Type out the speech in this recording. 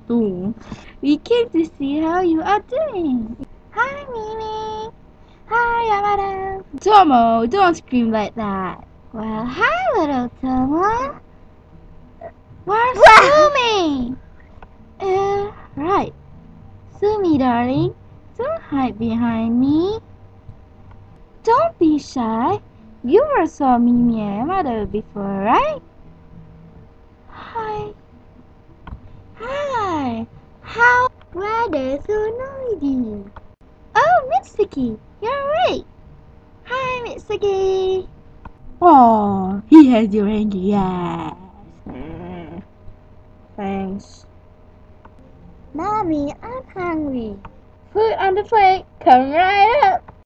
Ooh. We came to see how you are doing. Hi, Mimi. Hi, Yamato. Tomoe, don't scream like that. Well, hi, little Tomoe. Where's Sumi? Right. Sumi, darling, don't hide behind me. Don't be shy. You ever saw Mimi and Yamato before, right? Hi. Hi. How? Rather so noisy. Oh, Mitsuki, you're right. Hi, Mitsuki. Oh, he has your angry eyes. Thanks. Mommy, I'm hungry. Food on the plate. Come right up.